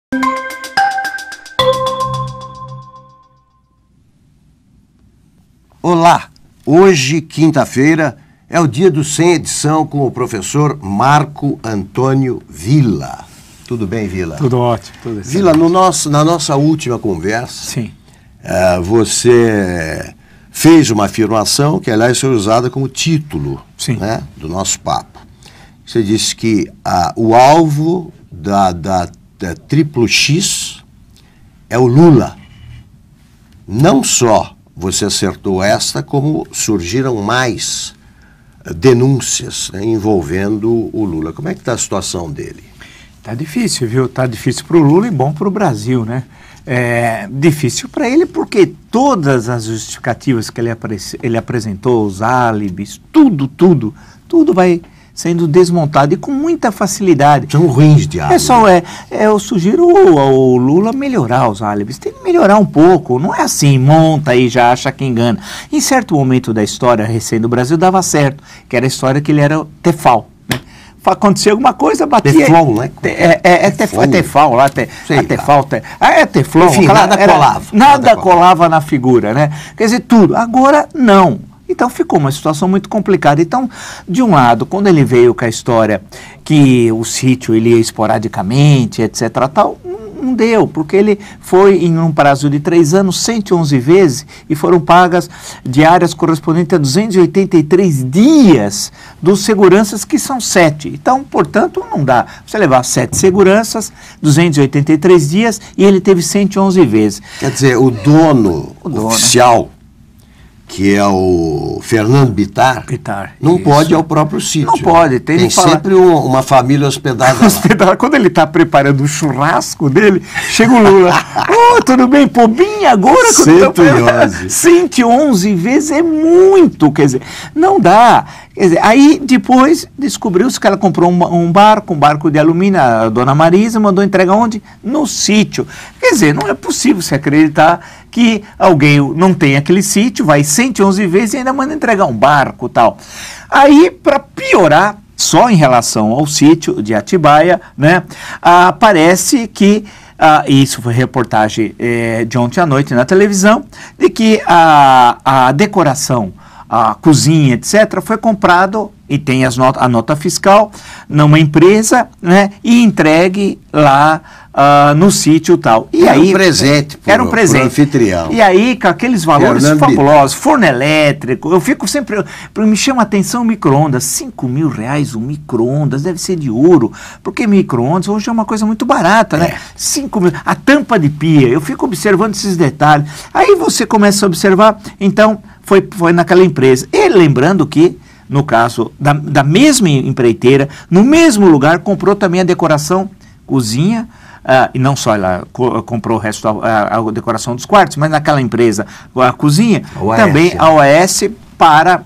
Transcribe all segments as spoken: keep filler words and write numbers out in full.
Olá, hoje, quinta-feira, é o dia do Sem Edição com o professor Marco Antônio Villa. Tudo bem, Villa? Tudo ótimo. Tudo Villa, no nosso, na nossa última conversa, Sim. Uh, você fez uma afirmação que, aliás, foi usada como título, né, do nosso papo. Você disse que uh, o alvo da, da, da Triplo X é o Lula. Não só você acertou esta, como surgiram mais denúncias, né, envolvendo o Lula. Como é que está a situação dele? Tá difícil, viu? Tá difícil para o Lula e bom para o Brasil, né? É difícil para ele porque todas as justificativas que ele, ele apresentou, os álibis, tudo, tudo, tudo vai sendo desmontado e com muita facilidade. São ruins de álibis. Pessoal, é, é, eu sugiro ao Lula melhorar os álibis. Tem que melhorar um pouco. Não é assim, monta e já acha que engana. Em certo momento da história recém do Brasil dava certo, que era a história que ele era tefal. Né? Acontecia alguma coisa, batia... Teflon, né? É, é, é, teflon. é tefal lá, te, Sei, a tefal, te, ah, é teflon. Enfim, aquela, nada era, colava. Nada, nada colava, colava na figura, né? Quer dizer, tudo. Agora, não. Então ficou uma situação muito complicada. Então, de um lado, quando ele veio com a história que o sítio ele ia esporadicamente, etc, tal, não deu, porque ele foi em um prazo de três anos, cento e onze vezes, e foram pagas diárias correspondentes a duzentos e oitenta e três dias dos seguranças, que são sete. Então, portanto, não dá. Você levar sete seguranças, duzentos e oitenta e três dias, e ele teve cento e onze vezes. Quer dizer, o dono, o dono oficial, que é o Fernando Bittar, Bittar não isso. pode ir ao próprio sítio. Não pode. Tem, tem falar... sempre um, uma família hospedada lá. Quando ele está preparando o churrasco dele, chega o Lula. Oh, tudo bem, pô, bem agora... cento e onze. cento e onze vezes é muito, quer dizer, não dá. Quer dizer, aí depois descobriu-se que ela comprou um, um barco, um barco de alumínio, a dona Marisa mandou entregar onde? No sítio. Quer dizer, não é possível se acreditar que alguém não tem aquele sítio, vai cento e onze vezes e ainda manda entregar um barco e tal. Aí, para piorar, só em relação ao sítio de Atibaia, né, ah, parece que, ah, isso foi reportagem eh, de ontem à noite na televisão, de que a, a decoração, a cozinha, etcétera, foi comprado e tem as not a nota fiscal numa empresa, né, e entregue lá uh, no sítio e tal. E era aí, um presente pro, era um presente. pro anfitrião. E aí, com aqueles valores Fernando fabulosos, forno elétrico, eu fico sempre, me chama a atenção o micro-ondas, cinco mil reais um micro-ondas, deve ser de ouro, porque micro-ondas hoje é uma coisa muito barata, né? É. cinco mil, a tampa de pia, eu fico observando esses detalhes. Aí você começa a observar, então, foi, foi naquela empresa. E lembrando que, no caso da, da mesma empreiteira, no mesmo lugar, comprou também a decoração, cozinha, uh, e não só ela co comprou o resto, a, a decoração dos quartos, mas naquela empresa, a cozinha, O também A S, a O S para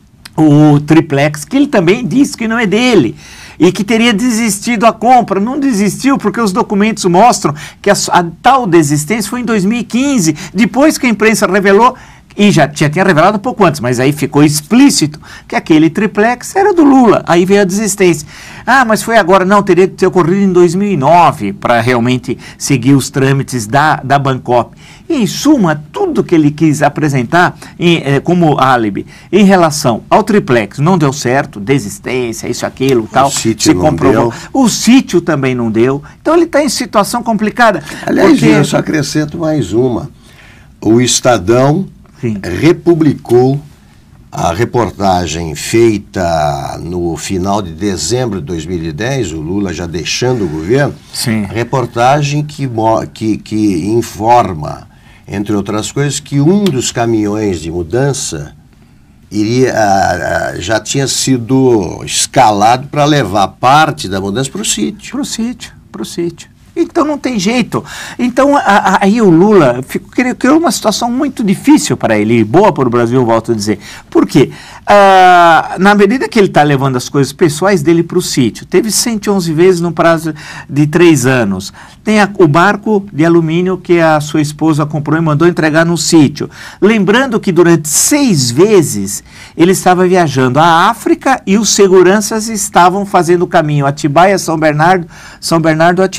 o triplex, que ele também disse que não é dele. E que teria desistido a compra. Não desistiu porque os documentos mostram que a, a tal desistência foi em dois mil e quinze, depois que a imprensa revelou, e já, já tinha revelado um pouco antes, mas aí ficou explícito que aquele triplex era do Lula. Aí veio a desistência. Ah, mas foi agora. Não, teria que ter ocorrido em dois mil e nove para realmente seguir os trâmites da, da Bancop. E, em suma, tudo que ele quis apresentar em, eh, como álibi em relação ao triplex não deu certo, desistência, isso, aquilo, tal. O sítio se não comprovou. deu. O sítio também não deu. Então ele está em situação complicada. Aliás, porque... eu só acrescento mais uma. O Estadão Sim. republicou a reportagem feita no final de dezembro de dois mil e dez, o Lula já deixando o governo. Sim. Reportagem que, que, que informa, entre outras coisas, que um dos caminhões de mudança iria, já tinha sido escalado para levar parte da mudança para o sítio. Para o sítio, para o sítio. Então não tem jeito. Então a, a, aí o Lula ficou, criou uma situação muito difícil para ele, boa para o Brasil, volto a dizer. Por quê? Ah, na medida que ele está levando as coisas pessoais dele para o sítio, teve cento e onze vezes no prazo de três anos. Tem a, o barco de alumínio que a sua esposa comprou e mandou entregar no sítio. Lembrando que durante seis vezes ele estava viajando à África e os seguranças estavam fazendo o caminho Atibaia, São Bernardo, São Bernardo, Atibaia.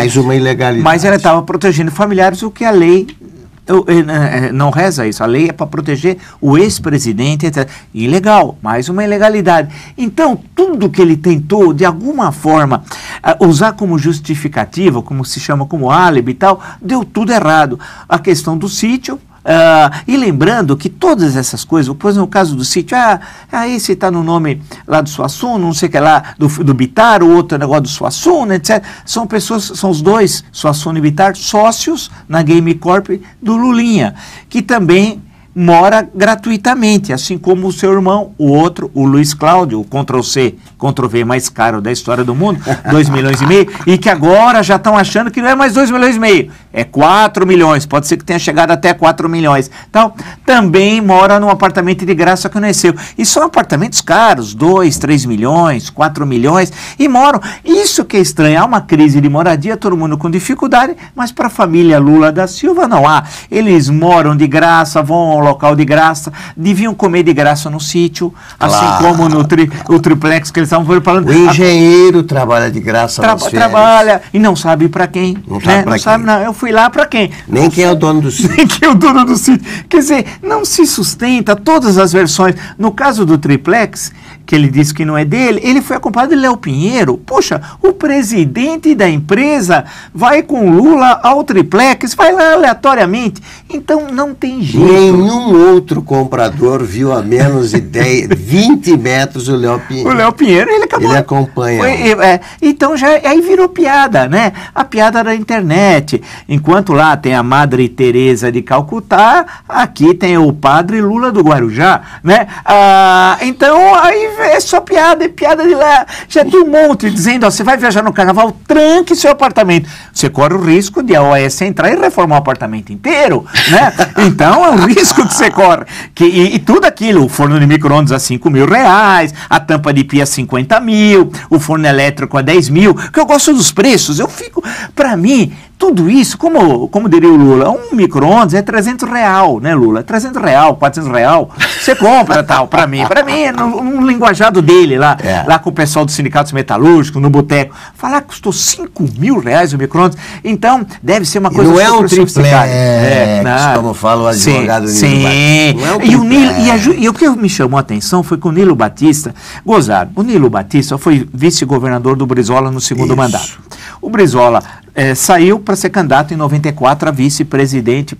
Mais uma ilegalidade. Mas ela estava protegendo familiares, o que a lei eu, eu, eu, não reza isso. A lei é para proteger o ex-presidente, etcétera. Ilegal, mais uma ilegalidade. Então, tudo que ele tentou, de alguma forma, uh, usar como justificativa, como se chama, como álibi e tal, deu tudo errado. A questão do sítio. Uh, e lembrando que todas essas coisas, pois no caso do sítio, ah, ah esse está no nome lá do Suassuna, não sei o que lá, do, do Bittar, o outro negócio do Suassuna, etcétera. São pessoas, são os dois, Suassuna e Bittar, sócios na Game Corp do Lulinha, que também mora gratuitamente, assim como o seu irmão, o outro, o Luiz Cláudio, o control C, control V mais caro da história do mundo, dois milhões e meio, e que agora já estão achando que não é mais dois milhões e meio, é quatro milhões, pode ser que tenha chegado até quatro milhões. Então, também mora num apartamento de graça que não é seu. E são apartamentos caros, dois, três milhões, quatro milhões, e moram. Isso que é estranho, há uma crise de moradia, todo mundo com dificuldade, mas para a família Lula da Silva não há. Eles moram de graça, vão ao local de graça, deviam comer de graça no sítio, assim claro, como no tri, claro. o triplex que eles estavam falando. O engenheiro a, trabalha de graça tra, Trabalha e não sabe para quem. Não né? sabe para quem. Sabe, não, eu fui lá para quem? Nem não quem sabe, é o dono do sítio. Nem quem é o dono do sítio. Quer dizer, não se sustenta todas as versões. No caso do triplex, que ele disse que não é dele, ele foi acompanhado de Léo Pinheiro. Poxa, o presidente da empresa vai com Lula ao triplex, vai lá aleatoriamente. Então não tem jeito. Nenhum outro comprador viu a menos de dez, vinte metros o Léo Pinheiro. O Léo Pinheiro, ele acabou. Ele acompanha. Foi, é, então já aí virou piada, né? A piada da internet. Enquanto lá tem a Madre Teresa de Calcutá, aqui tem o Padre Lula do Guarujá, né? Ah, então aí é só piada, é piada de lá. Já tem um monte dizendo, ó, você vai viajar no carnaval, tranque seu apartamento. Você corre o risco de a O S entrar e reformar o apartamento inteiro, né? Então é um risco que você corre. Que, e, e tudo aquilo, o forno de micro-ondas a cinco mil reais, a tampa de pia a cinquenta mil, o forno elétrico a dez mil, que eu gosto dos preços, eu fico, pra mim, tudo isso, como, como diria o Lula, um micro-ondas é trezentos real, né, Lula? trezentos real, quatrocentos real, você compra tal, pra mim, pra mim, no, no linguajado dele lá, é. lá com o pessoal dos sindicatos metalúrgicos, no boteco, falar que custou cinco mil reais o micro-ondas, então deve ser uma coisa não é um triplex, é, é, como fala o advogado sim, Nilo sim. Batista. Não é um e, o Nilo, e, a, e o que me chamou a atenção foi que o Nilo Batista, gozado, o Nilo Batista foi vice-governador do Brizola no segundo Isso. mandato. O Brizola é, saiu para ser candidato em noventa e quatro a vice-presidente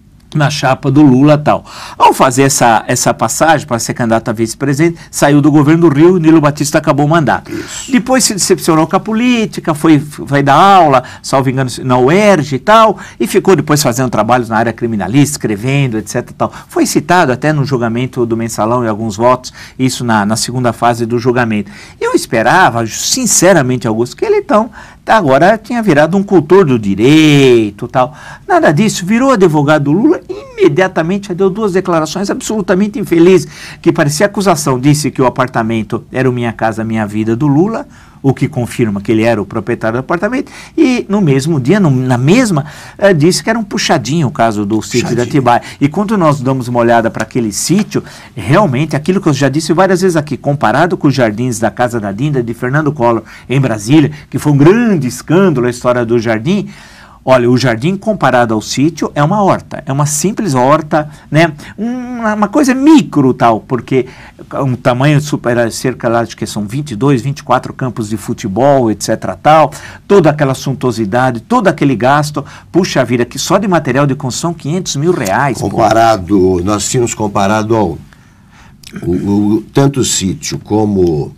na chapa do Lula e tal. Ao fazer essa, essa passagem para ser candidato a vice-presidente, saiu do governo do Rio e Nilo Batista acabou o mandato. Isso. Depois se decepcionou com a política, foi, foi dar aula, salvo engano, na U E R J e tal, e ficou depois fazendo trabalhos na área criminalista, escrevendo, etc. Tal. Foi citado até no julgamento do Mensalão e alguns votos, isso na, na segunda fase do julgamento. Eu esperava, sinceramente, Augusto, que ele então agora tinha virado um cultor do direito tal. Nada disso, virou advogado do Lula e imediatamente deu duas declarações absolutamente infelizes, que parecia acusação. Disse que o apartamento era o Minha Casa Minha Vida do Lula, o que confirma que ele era o proprietário do apartamento, e no mesmo dia, no, na mesma, uh, disse que era um puxadinho o caso do sítio de Atibaia. E quando nós damos uma olhada para aquele sítio, realmente, aquilo que eu já disse várias vezes aqui, comparado com os jardins da Casa da Dinda, de Fernando Collor, em Brasília, que foi um grande escândalo a história do jardim. Olha, o jardim comparado ao sítio é uma horta, é uma simples horta, né? Uma, uma coisa micro tal, porque um tamanho super, cerca lá de que são vinte e dois, vinte e quatro campos de futebol, etc tal, toda aquela suntuosidade, todo aquele gasto, puxa vida, que só de material de construção quinhentos mil reais. Comparado, pô. Nós tínhamos comparado ao o, o, tanto o sítio como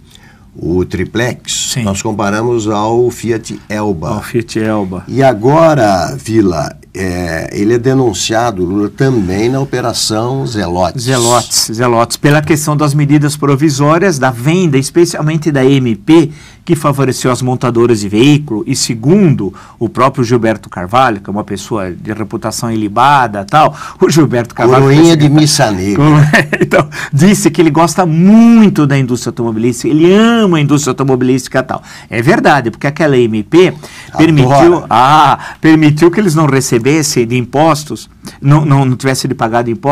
o triplex, sim, nós comparamos ao Fiat Elba. Ao Fiat Elba. E agora, Vila, é, ele é denunciado, Lula, também na Operação Zelotes. Zelotes, Zelotes, pela questão das medidas provisórias, da venda, especialmente da M P, que favoreceu as montadoras de veículo, e segundo o próprio Gilberto Carvalho, que é uma pessoa de reputação ilibada tal, o Gilberto Carvalho... Coroinha de missa negra. Então, disse que ele gosta muito da indústria automobilística, ele ama a indústria automobilística e tal. É verdade, porque aquela M P permitiu, ah, permitiu que eles não recebessem de impostos, não, não, não tivessem de pagar de impostos,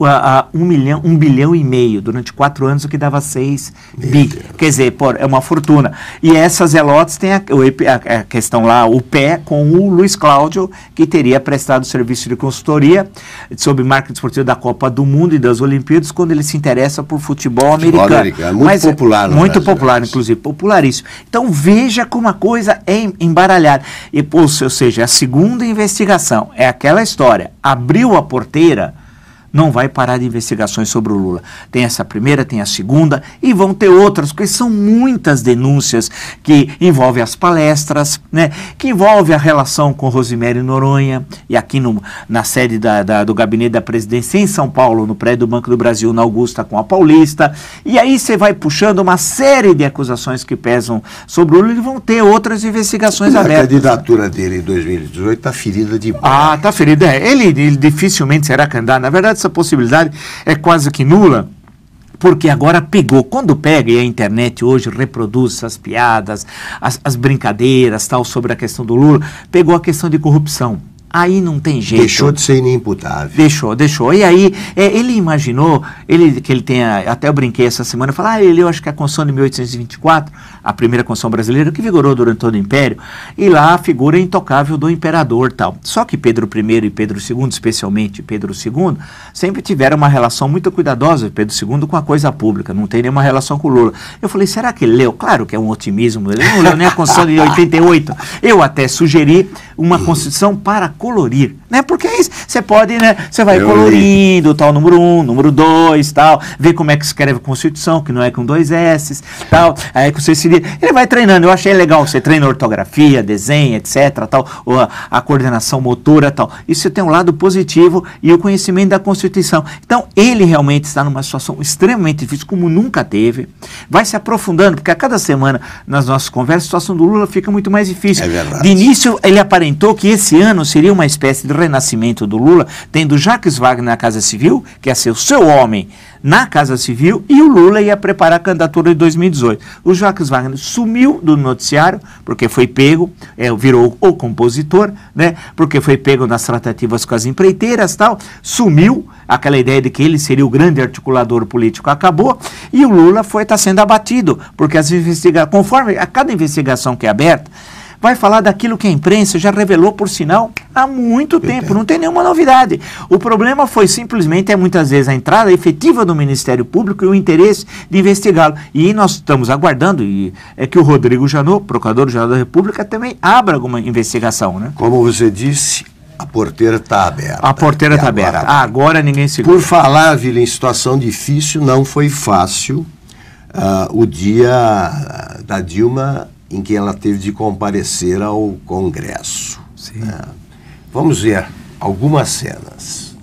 a, a um, milhão, um bilhão e meio durante quatro anos, o que dava seis bi. Quer dizer, pô, é uma fortuna. E essas Zelotes têm a, a, a questão lá, o pé com o Luiz Cláudio, que teria prestado serviço de consultoria sobre marketing esportivo da Copa do Mundo e das Olimpíadas, quando ele se interessa por futebol, futebol americano. americano. Muito Mas, popular no Muito Brasil, popular, inclusive, popularíssimo. Então veja como a coisa é embaralhada. E, ou seja, a segunda investigação é aquela história, abriu a porteira, não vai parar de investigações sobre o Lula. Tem essa primeira, tem a segunda e vão ter outras, porque são muitas denúncias que envolvem as palestras, né, que envolve a relação com Rosimério Noronha, e aqui no, na sede da, da, do gabinete da presidência em São Paulo, no prédio do Banco do Brasil, na Augusta com a Paulista, e aí você vai puxando uma série de acusações que pesam sobre o Lula e vão ter outras investigações a abertas. A candidatura dele em dois mil e dezoito está ferida de bola. Ah, está ferida. É. Ele, ele dificilmente será candidato. Na verdade, essa possibilidade é quase que nula, porque agora pegou. Quando pega, e a internet hoje reproduz essas piadas, as, as brincadeiras, tal, sobre a questão do Lula, pegou a questão de corrupção. Aí não tem jeito. Deixou de ser inimputável. Deixou, deixou. E aí, é, ele imaginou, ele, que ele tenha, até eu brinquei essa semana, falar, ah, ele, eu acho que a Constituição de mil oitocentos e vinte e quatro, a primeira Constituição brasileira, que vigorou durante todo o Império, e lá a figura intocável do imperador tal. Só que Pedro I e Pedro segundo, especialmente Pedro segundo, sempre tiveram uma relação muito cuidadosa, Pedro segundo, com a coisa pública, não tem nenhuma relação com o Lula. Eu falei, será que ele leu? Claro que é um otimismo, ele não leu nem a Constituição de oitenta e oito. Eu até sugeri uma Constituição para colorir, né? Porque aí você pode, né? Você vai eu colorindo, li. tal, número um, número dois, tal, ver como é que escreve a Constituição, que não é com dois S, tal, aí que você se... Ele vai treinando, eu achei legal, você treina ortografia, desenho, etc, tal, ou a, a coordenação motora, tal. Isso tem um lado positivo e o conhecimento da Constituição. Então, ele realmente está numa situação extremamente difícil, como nunca teve, vai se aprofundando, porque a cada semana, nas nossas conversas, a situação do Lula fica muito mais difícil. É verdade. De início, ele aparentou que esse ano seria uma espécie de renascimento do Lula, tendo Jacques Wagner na Casa Civil, que ia ser o seu homem na Casa Civil, e o Lula ia preparar a candidatura de dois mil e dezoito. O Jacques Wagner sumiu do noticiário, porque foi pego, é, virou o compositor, né, porque foi pego nas tratativas com as empreiteiras, tal, sumiu, aquela ideia de que ele seria o grande articulador político acabou, e o Lula foi estar tá sendo abatido, porque as investigações, conforme a cada investigação que é aberta, vai falar daquilo que a imprensa já revelou, por sinal, há muito tempo, não tem nenhuma novidade. O problema foi simplesmente, é, muitas vezes, a entrada efetiva do Ministério Público e o interesse de investigá-lo. E nós estamos aguardando e é que o Rodrigo Janot, Procurador-Geral da República, também abra alguma investigação, né? Como você disse, a porteira está aberta. A porteira está aberta. Ah, agora ninguém segura. Por falar, Vila, em situação difícil, não foi fácil uh, o dia da Dilma em que ela teve de comparecer ao Congresso. Né? Vamos ver algumas cenas.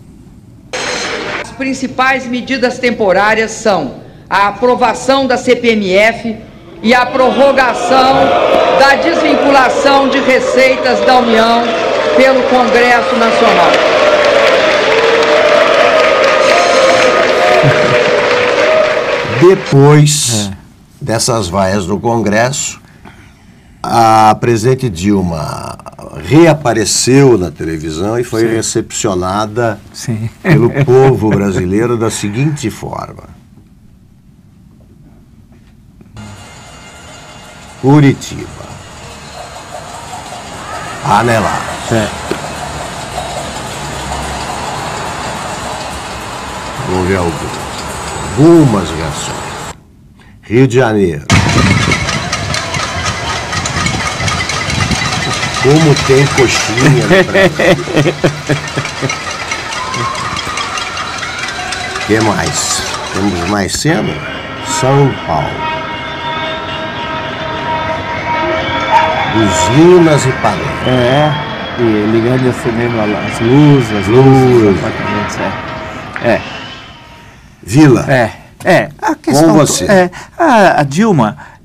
As principais medidas temporárias são a aprovação da C P M F e a prorrogação da desvinculação de receitas da União pelo Congresso Nacional. Depois é. dessas vaias no Congresso, a presidente Dilma reapareceu na televisão e foi Sim. recepcionada Sim. pelo povo brasileiro da seguinte forma. Curitiba. Anelá. É. Vamos ver algumas. Algumas reações. Rio de Janeiro. Como tem coxinha no Brasil. O que mais? Temos mais cena? São Paulo. Buzinas e panelas. É, e ligando e acendendo as luzes, as luzes, os apartamentos, é. É. Vila. É, é. A questão com você. É, a, a Dilma...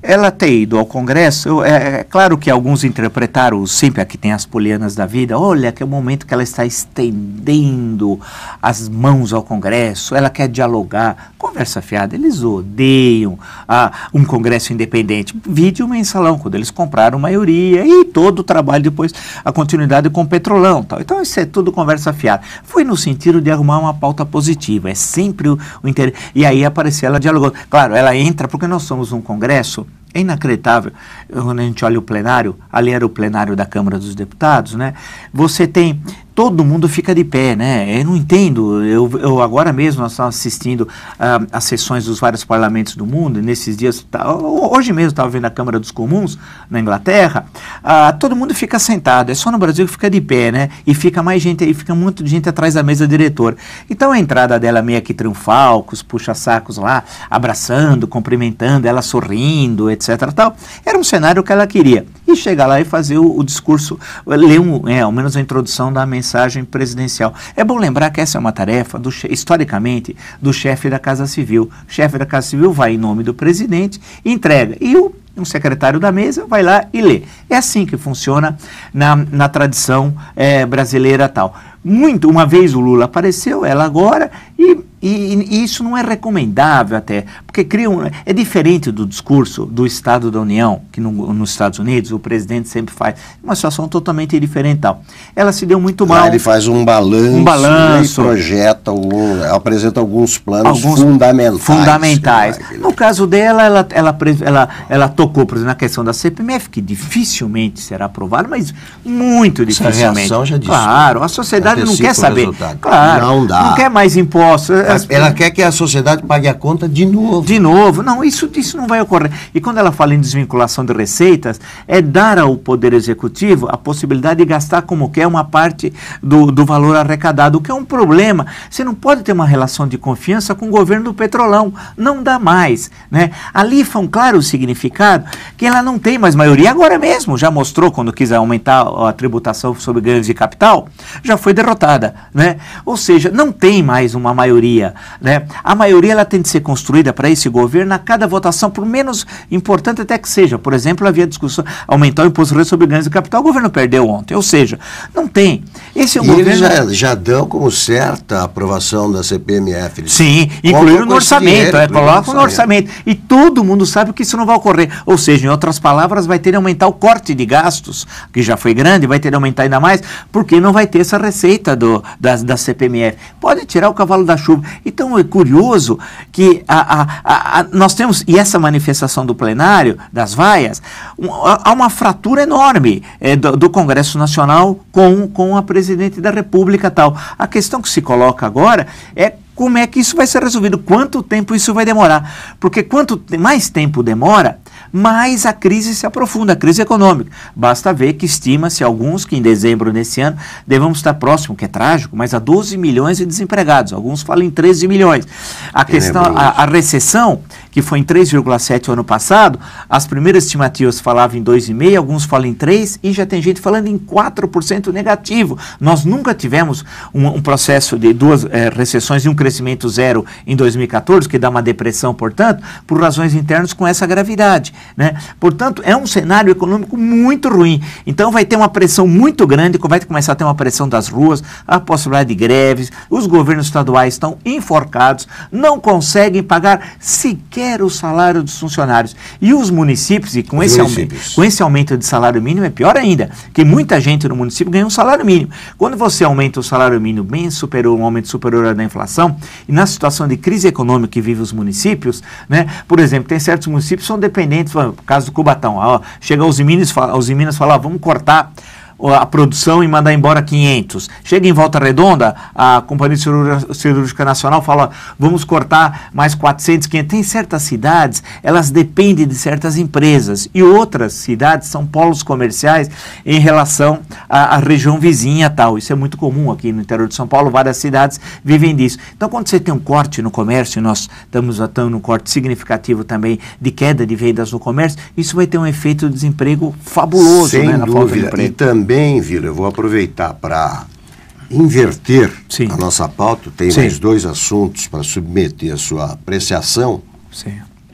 ela ter ido ao Congresso, eu, é, é claro que alguns interpretaram, sempre aqui tem as polianas da vida, olha que é o momento que ela está estendendo as mãos ao Congresso, ela quer dialogar. Conversa fiada, eles odeiam ah, um Congresso independente. Vide o mensalão, quando eles compraram maioria e todo o trabalho depois, a continuidade com o Petrolão. Tal. Então isso é tudo conversa fiada. Foi no sentido de arrumar uma pauta positiva, é sempre o, o interesse. E aí apareceu ela dialogando. Claro, ela entra porque nós somos um Congresso. É inacreditável, quando a gente olha o plenário, ali era o plenário da Câmara dos Deputados, né? Você tem, todo mundo fica de pé, né? Eu não entendo, eu, eu agora mesmo nós estamos assistindo uh, as sessões dos vários parlamentos do mundo, e nesses dias, tá, hoje mesmo estava vendo a Câmara dos Comuns, na Inglaterra, uh, todo mundo fica sentado, é só no Brasil que fica de pé, né? E fica mais gente aí, fica muito gente atrás da mesa diretora. Então a entrada dela meio que triunfal, com os puxa-sacos lá, abraçando, cumprimentando, ela sorrindo, etcétera Tal, era um cenário que ela queria. E chegar lá e fazer o, o discurso, ler um, é, ao menos a introdução da mensagem presidencial. É bom lembrar que essa é uma tarefa, do, historicamente, do chefe da Casa Civil. O chefe da Casa Civil vai em nome do presidente e entrega. E o um secretário da mesa vai lá e lê. É assim que funciona na, na tradição é, brasileira tal. Muito, uma vez o Lula apareceu, ela agora, e, e, e isso não é recomendável até, porque cria um, é diferente do discurso do Estado da União, que no, nos Estados Unidos o presidente sempre faz uma situação totalmente diferente tal. Ela se deu muito mal. Ah, ele faz um balanço, um balanço e projeta, algum, apresenta alguns planos alguns fundamentais. fundamentais. No caso dela, ela, ela, ela, ela tocou, por exemplo, na questão da C P M F, que dificilmente será aprovada, mas muito dificilmente. Essa já disse, claro, a sociedade não quer saber. Resultado. Claro, não dá. Não quer mais impostos. As, ela quer que a sociedade pague a conta de novo. De novo. Não, isso, isso não vai ocorrer. E quando ela fala em desvinculação de receitas, é dar ao Poder Executivo a possibilidade de gastar como quer uma parte do, do valor arrecadado, o que é um problema. Você não pode ter uma relação de confiança com o governo do Petrolão. Não dá mais. Né? Ali foi um claro significado que ela não tem mais maioria. Agora mesmo, já mostrou quando quis aumentar a tributação sobre ganhos de capital, já foi derrotada, né? Ou seja, não tem mais uma maioria, né? A maioria ela tem de ser construída para esse governo a cada votação, por menos importante até que seja. Por exemplo, havia discussão, aumentar o imposto sobre ganhos de capital, o governo perdeu ontem, ou seja, não tem. Esse é um e governo... eles já, já dão como certa a aprovação da C P M F. Eles Sim, incluíram no orçamento, é, colocam no orçamento. E todo mundo sabe que isso não vai ocorrer. Ou seja, em outras palavras, vai ter de aumentar o corte de gastos, que já foi grande, vai ter de aumentar ainda mais, porque não vai ter essa receita do, da, da C P M F. Pode tirar o cavalo da chuva. Então é curioso que a, a, a, a, nós temos, e essa manifestação do plenário, das vaias, um, há uma fratura enorme é, do, do Congresso Nacional com, com a presidente da República tal. A questão que se coloca agora é como é que isso vai ser resolvido, quanto tempo isso vai demorar, porque quanto mais tempo demora, mais a crise se aprofunda, a crise econômica. Basta ver que estima-se alguns que em dezembro desse ano devemos estar próximo, que é trágico, mas a doze milhões de desempregados, alguns falam em treze milhões. A questão, a, a recessão, que foi em três vírgula sete o ano passado, as primeiras estimativas falavam em dois vírgula cinco, alguns falam em três, e já tem gente falando em quatro por cento negativo. Nós nunca tivemos um, um processo de duas é, recessões e um crescimento zero em dois mil e quatorze, que dá uma depressão, portanto, por razões internas com essa gravidade, né? Portanto, é um cenário econômico muito ruim. Então vai ter uma pressão muito grande, vai começar a ter uma pressão das ruas, a possibilidade de greves, os governos estaduais estão enforcados, não conseguem pagar sequer o salário dos funcionários. E os municípios, e com esse, aumento, com esse aumento de salário mínimo é pior ainda, porque muita gente no município ganha um salário mínimo. Quando você aumenta o salário mínimo bem superior, um aumento superior ao da inflação, e na situação de crise econômica que vive os municípios, né, por exemplo, tem certos municípios que são dependentes, por caso do Cubatão, ó, chega aos Minas e Minas fala, vamos cortar a produção e mandar embora quinhentos. Chega em Volta Redonda, a Companhia Siderúrgica Nacional fala, vamos cortar mais quatrocentos, quinhentos. Tem certas cidades, elas dependem de certas empresas, e outras cidades são polos comerciais em relação à, à região vizinha tal. Isso é muito comum aqui no interior de São Paulo, várias cidades vivem disso. Então, quando você tem um corte no comércio, e nós estamos atuando num corte significativo também de queda de vendas no comércio, isso vai ter um efeito de desemprego fabuloso. Sem né, na dúvida. falta de emprego. E também, Vila, eu vou aproveitar para inverter Sim. a nossa pauta. Tem Sim. mais dois assuntos para submeter a sua apreciação. Sim.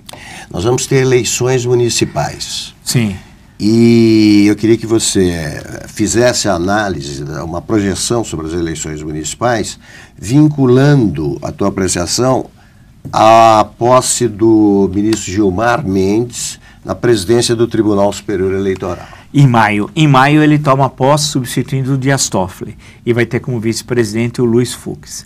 nós vamos ter eleições municipais. Sim. E eu queria que você fizesse a análise, uma projeção sobre as eleições municipais, vinculando a tua apreciação à posse do ministro Gilmar Mendes na presidência do Tribunal Superior Eleitoral. Em maio. Em maio ele toma posse substituindo o Dias Toffoli e vai ter como vice-presidente o Luiz Fux.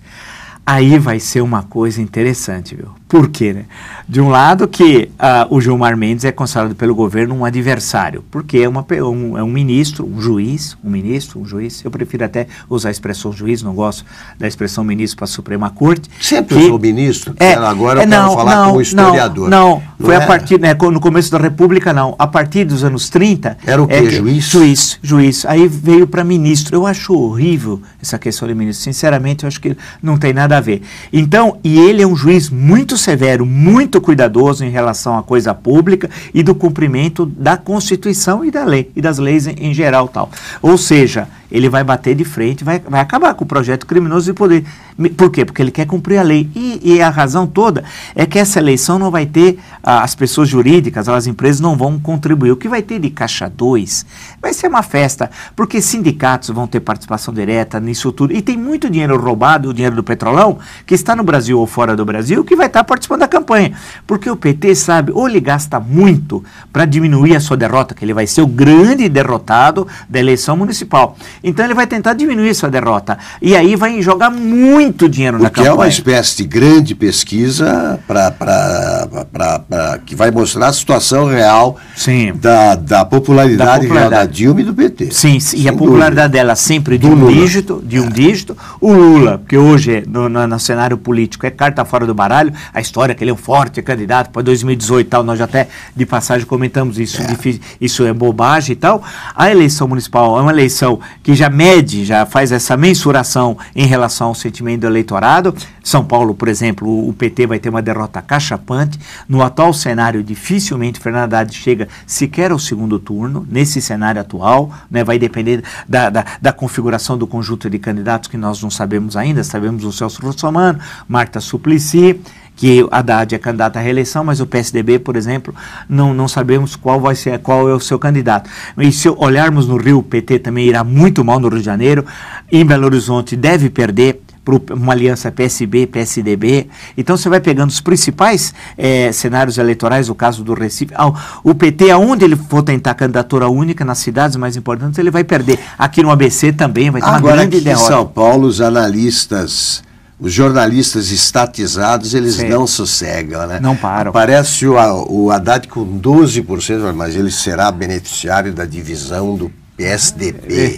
Aí vai ser uma coisa interessante, viu? Por quê, né? De um lado que uh, o Gilmar Mendes é considerado pelo governo um adversário, porque é, uma, um, é um ministro, um juiz, um ministro, um juiz, eu prefiro até usar a expressão juiz, não gosto da expressão ministro para a Suprema Corte. Sempre que, usou ministro? É, agora é, eu não, quero falar não, como historiador. Não, não, não foi era? a partir, né, no começo da República não, a partir dos anos trinta... Era o quê, é, juiz? Juiz, juiz, aí veio para ministro. Eu acho horrível essa questão de ministro, sinceramente eu acho que não tem nada a ver. Então, e ele é um juiz muito severo, muito cuidadoso em relação à coisa pública e do cumprimento da Constituição e da lei, e das leis em, em geral tal. Ou seja, ele vai bater de frente, vai, vai acabar com o projeto criminoso de poder. Por quê? Porque ele quer cumprir a lei. E, e a razão toda é que essa eleição não vai ter, ah, as pessoas jurídicas, as empresas não vão contribuir. O que vai ter de caixa dois vai ser uma festa, porque sindicatos vão ter participação direta nisso tudo. E tem muito dinheiro roubado, o dinheiro do Petrolão, que está no Brasil ou fora do Brasil, que vai estar participando da campanha. Porque o P T sabe, ou ele gasta muito para diminuir a sua derrota, que ele vai ser o grande derrotado da eleição municipal. Então ele vai tentar diminuir sua derrota. E aí vai jogar muito dinheiro na campanha. Que é uma espécie de grande pesquisa pra, pra, pra, pra, que vai mostrar a situação real da, da, popularidade da popularidade real da Dilma e do P T. Sim, sim, e a popularidade dúvida. dela sempre de do um Lula. dígito, de um é. dígito. O Lula, que hoje no, no, no cenário político é carta fora do baralho, a história que ele é um forte candidato para dois mil e dezoito e tal, nós já até de passagem comentamos isso, é. Difícil, isso é bobagem e tal. A eleição municipal é uma eleição que já mede, já faz essa mensuração em relação ao sentimento do eleitorado. São Paulo, por exemplo, o P T vai ter uma derrota cachapante. No atual cenário, dificilmente Fernando Haddad chega sequer ao segundo turno, nesse cenário atual, né, vai depender da, da, da configuração do conjunto de candidatos que nós não sabemos ainda, sabemos o Celso Russomano, Marta Suplicy, que Haddad é candidato à reeleição, mas o P S D B, por exemplo, não, não sabemos qual vai ser, qual é o seu candidato. E se olharmos no Rio, o P T também irá muito mal no Rio de Janeiro, em Belo Horizonte deve perder para uma aliança P S B, P S D B. Então você vai pegando os principais eh, cenários eleitorais, o caso do Recife. Ah, o P T, aonde ele for tentar candidatura única, nas cidades mais importantes, ele vai perder. Aqui no A B C também vai ter uma Agora, grande aqui derrota. Em São Paulo, os analistas, os jornalistas estatizados, eles Sim. não sossegam, né? Não param. Aparece o, o Haddad com doze por cento, mas ele será beneficiário da divisão do P S D B.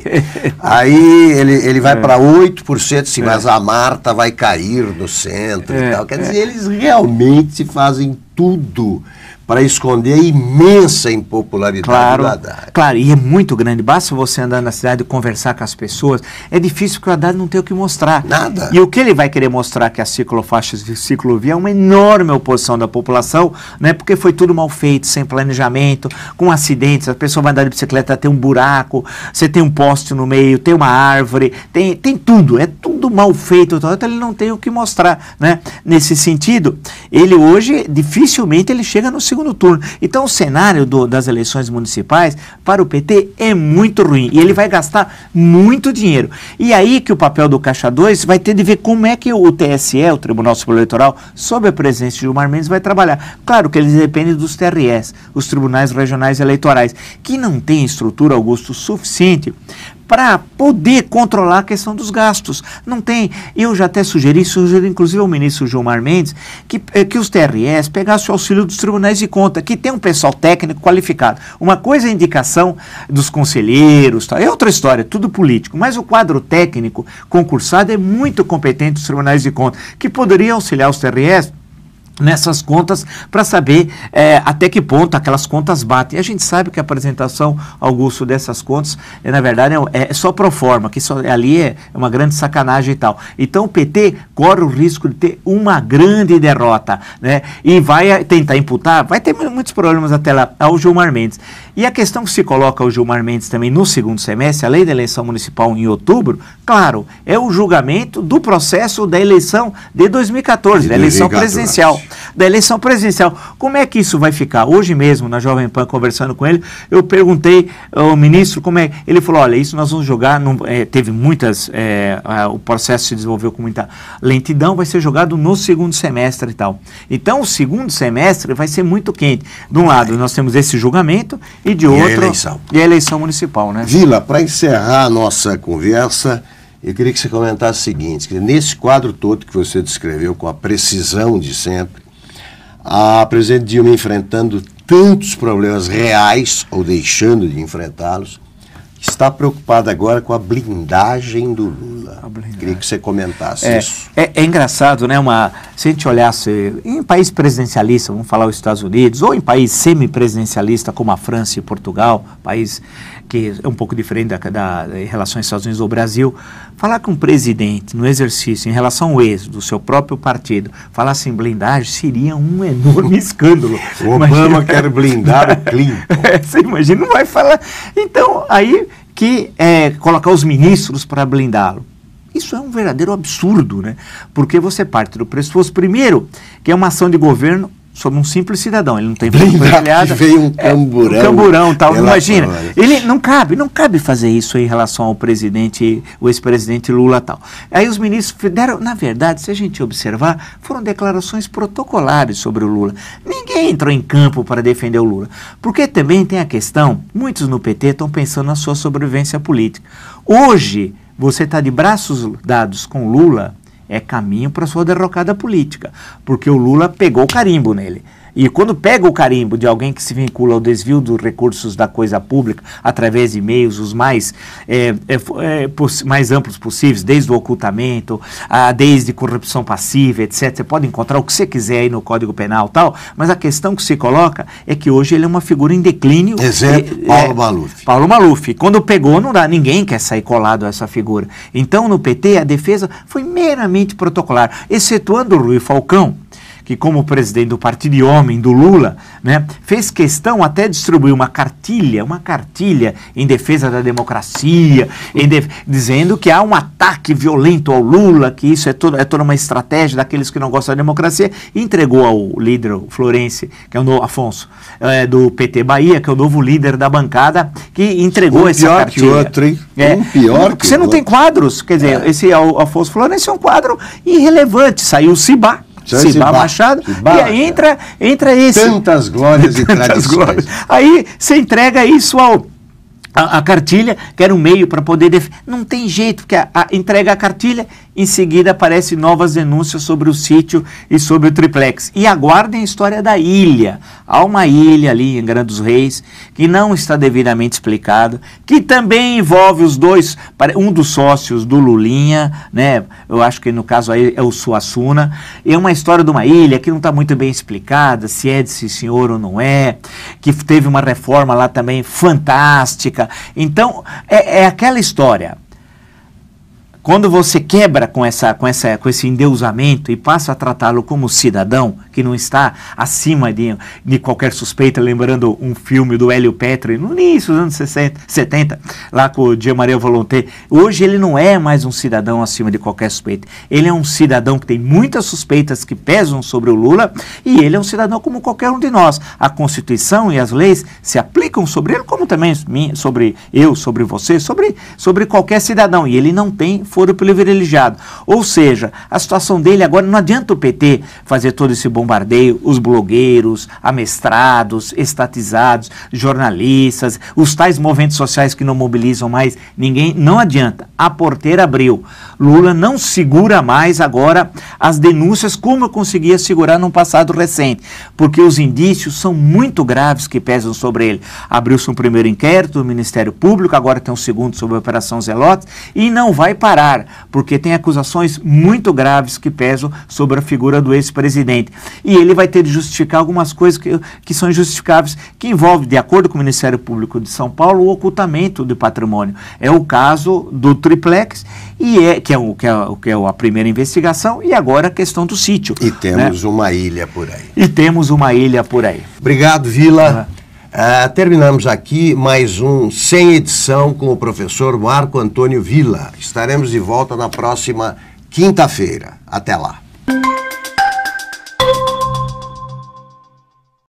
Aí ele, ele vai é. para oito por cento, sim, é. mas a Marta vai cair no centro é. e tal. Quer dizer, eles realmente fazem tudo para esconder a imensa impopularidade claro, do Haddad. Claro, e é muito grande. Basta você andar na cidade e conversar com as pessoas. É difícil porque o Haddad não tem o que mostrar. Nada. E o que ele vai querer mostrar que as ciclofaixas e ciclovia é uma enorme oposição da população, né? Porque foi tudo mal feito, sem planejamento, com acidentes. A pessoa vai andar de bicicleta, tem um buraco, você tem um poste no meio, tem uma árvore, tem, tem tudo. É tudo mal feito. Então ele não tem o que mostrar, né? Nesse sentido, ele hoje, dificilmente, ele chega no segundo turno. Então o cenário do, das eleições municipais para o P T é muito ruim e ele vai gastar muito dinheiro. E aí que o papel do Caixa dois vai ter de ver como é que o T S E, o Tribunal Superior Eleitoral, sob a presença de Gilmar Mendes, vai trabalhar. Claro que eles dependem dos T R Es, os Tribunais Regionais Eleitorais, que não tem estrutura, Augusto, suficiente para poder controlar a questão dos gastos. Não tem. Eu já até sugeri, sugeri inclusive ao ministro Gilmar Mendes, que, que os T R Es pegassem o auxílio dos tribunais de conta, que tem um pessoal técnico qualificado. Uma coisa é a indicação dos conselheiros, tá? É outra história, tudo político, mas o quadro técnico concursado é muito competente dos tribunais de conta, que poderia auxiliar os T R Es nessas contas para saber é, até que ponto aquelas contas batem. E a gente sabe que a apresentação, Augusto, dessas contas, é, na verdade, é, é só pro forma, que só, ali é uma grande sacanagem e tal. Então o P T corre o risco de ter uma grande derrota, né? E vai tentar imputar, vai ter muitos problemas até lá, ao Gilmar Mendes. E a questão que se coloca ao Gilmar Mendes também no segundo semestre, a lei da eleição municipal em outubro, claro, é o julgamento do processo da eleição de dois mil e quatorze, da eleição presidencial. da eleição presidencial. Como é que isso vai ficar? Hoje mesmo, na Jovem Pan, conversando com ele, eu perguntei ao ministro como é. Ele falou, olha, isso nós vamos jogar, não, é, teve muitas, é, a, o processo se desenvolveu com muita lentidão, vai ser jogado no segundo semestre e tal. Então, o segundo semestre vai ser muito quente. De um lado, nós temos esse julgamento e de outro, e a eleição, e a eleição municipal, né? Vila, para encerrar a nossa conversa, eu queria que você comentasse o seguinte, que nesse quadro todo que você descreveu com a precisão de sempre, a presidente Dilma enfrentando tantos problemas reais, ou deixando de enfrentá-los, está preocupada agora com a blindagem do Lula. Blindagem. Queria que você comentasse é, isso. É, é engraçado, né? Uma, se a gente olhasse em país presidencialista, vamos falar os Estados Unidos, ou em país semipresidencialista como a França e Portugal, país que é um pouco diferente da, da, em relação aos Estados Unidos ou Brasil, falar com um presidente no exercício em relação ao êxito do seu próprio partido, falar assim blindagem, seria um enorme escândalo. O Obama imagina, quer blindar o Clinton. É, você imagina, não vai falar. Então, aí que é, colocar os ministros para blindá-lo. Isso é um verdadeiro absurdo, né? Porque você parte do pressuposto, primeiro, que é uma ação de governo sobre um simples cidadão, ele não tem blindado, veio um camburão, é, um camburão tal, imagina, ele não cabe, não cabe fazer isso em relação ao presidente, o ex-presidente Lula tal. Aí os ministros deram, na verdade, se a gente observar, foram declarações protocolares sobre o Lula. Ninguém entrou em campo para defender o Lula, porque também tem a questão, muitos no P T estão pensando na sua sobrevivência política. Hoje, você está de braços dados com o Lula, é caminho para sua derrocada política, porque o Lula pegou o carimbo nele. E quando pega o carimbo de alguém que se vincula ao desvio dos recursos da coisa pública através de meios os mais, é, é, é, mais amplos possíveis, desde o ocultamento, a, desde corrupção passiva, etcétera. Você pode encontrar o que você quiser aí no Código Penal e tal, mas a questão que se coloca é que hoje ele é uma figura em declínio. Exemplo, é, Paulo é, Maluf. Paulo Maluf. Quando pegou, não dá, ninguém quer sair colado a essa figura. Então, no P T, a defesa foi meramente protocolar, excetuando o Rui Falcão, que como presidente do Partido de Homem, do Lula, né, fez questão até de distribuir uma cartilha, uma cartilha em defesa da democracia, em def dizendo que há um ataque violento ao Lula, que isso é, todo, é toda uma estratégia daqueles que não gostam da democracia, e entregou ao líder o Florencio, que é o novo, Afonso, é, do P T Bahia, que é o novo líder da bancada, que entregou um essa pior cartilha. Que outro, hein? É, um pior porque você não outro. tem quadros, quer dizer, é. esse Afonso Florencio é um quadro irrelevante, saiu o Cibá, Cibá Machado, Cibá, e aí entra, entra esse. Tantas glórias e Tantas tradições. Glórias. Aí você entrega isso ao. A, a cartilha, que era um meio para poder... Def... Não tem jeito, porque a, a, entrega a cartilha, em seguida aparecem novas denúncias sobre o sítio e sobre o triplex. E aguardem a história da ilha. Há uma ilha ali em Angra dos Reis, que não está devidamente explicada, que também envolve os dois, um dos sócios do Lulinha, né? Eu acho que no caso aí é o Suassuna. É uma história de uma ilha que não está muito bem explicada, se é desse senhor ou não é, que teve uma reforma lá também fantástica. Então, é, é aquela história. Quando você quebra com, essa, com, essa, com esse endeusamento e passa a tratá-lo como cidadão, que não está acima de, de qualquer suspeita, lembrando um filme do Hélio Petri, no início dos anos sessenta, setenta, lá com o Jean-Marie Volonté, hoje ele não é mais um cidadão acima de qualquer suspeita. Ele é um cidadão que tem muitas suspeitas que pesam sobre o Lula e ele é um cidadão como qualquer um de nós. A Constituição e as leis se aplicam sobre ele, como também sobre eu, sobre você, sobre, sobre qualquer cidadão. E ele não tem foro privilegiado. Ou seja, a situação dele agora, não adianta o P T fazer todo esse bombardeio, os blogueiros, amestrados, estatizados, jornalistas, os tais movimentos sociais que não mobilizam mais ninguém, não adianta. A porteira abriu. Lula não segura mais agora as denúncias como eu conseguia segurar num passado recente, porque os indícios são muito graves que pesam sobre ele. Abriu-se um primeiro inquérito do Ministério Público, agora tem um segundo sobre a Operação Zelotes, e não vai parar, porque tem acusações muito graves que pesam sobre a figura do ex-presidente. E ele vai ter de justificar algumas coisas que, que são injustificáveis, que envolvem, de acordo com o Ministério Público de São Paulo, o ocultamento de patrimônio. É o caso do triplex, e é, que, é o, que, é, que é a primeira investigação, e agora a questão do sítio. E temos, né, uma ilha por aí. E temos uma ilha por aí. Obrigado, Vila. Uhum. Uh, terminamos aqui mais um Sem Edição com o professor Marco Antônio Vila. Estaremos de volta na próxima quinta-feira. Até lá.